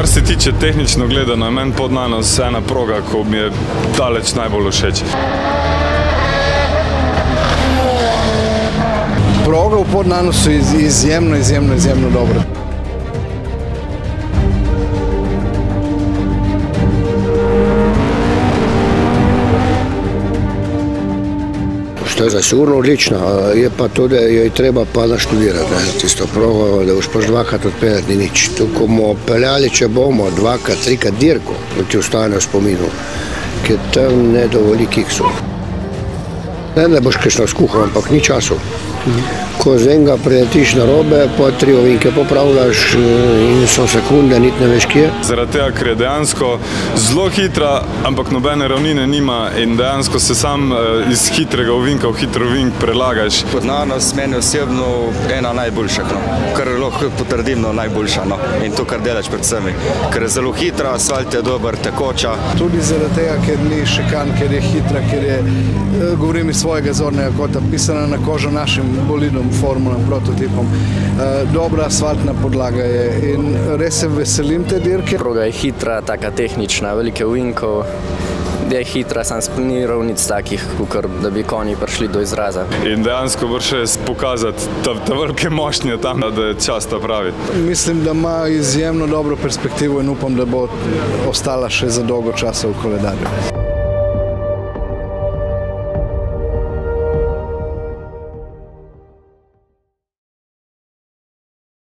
Kar se tiče tehnično gledano, je meni Podnanos ena proga, ko mi je daleč najbolj všeč. Proga v Podnanosu je izjemno dobra. To je zasigurno odlična, je pa to, da jo je treba pa naštudirati, tisto progo, da boš pač dvakrat odpeljati ni nič. Tu, ko bomo peljali, če bomo dvakrat, trikrat dirko, da ti ostane v spominu, ker tam ne dovoli kiksu. Ne, da boš kakšno skuhal, ampak ni času. Ko z enega priletiš na robe, po 3 ovinke popravljaš in so sekunde, niti ne veš kje. Zaradi tega, ker je dejansko zelo hitra, ampak nobene ravnine nima in dejansko se sam iz hitrega ovinka v hitro ovink prelagaš. Podnanos meni osebno ena najboljših, kar lahko potrdim, najboljša. In to, kar delaš pred vsemi. Ker je zelo hitra, asfalt je dober, tekoča. Tudi zaradi tega, ker ni šikan, ker je hitra, ker je, govorim iz svojega zornega kota, pisana na kožo našim bolidom, formulom, prototipom. Dobra asfaltna podlaga je in res se veselim te dirke. Proga je hitra, taka tehnična, velike ovinkov, je hitra, sam ni ravnic takih, da bi konji prišli do izraza. In dejansko moraš res pokazati te velike mošnje tam, da je čas ta pravi. Mislim, da ima izjemno dobro perspektivo in upam, da bo ostala še za dolgo časa v koledarju.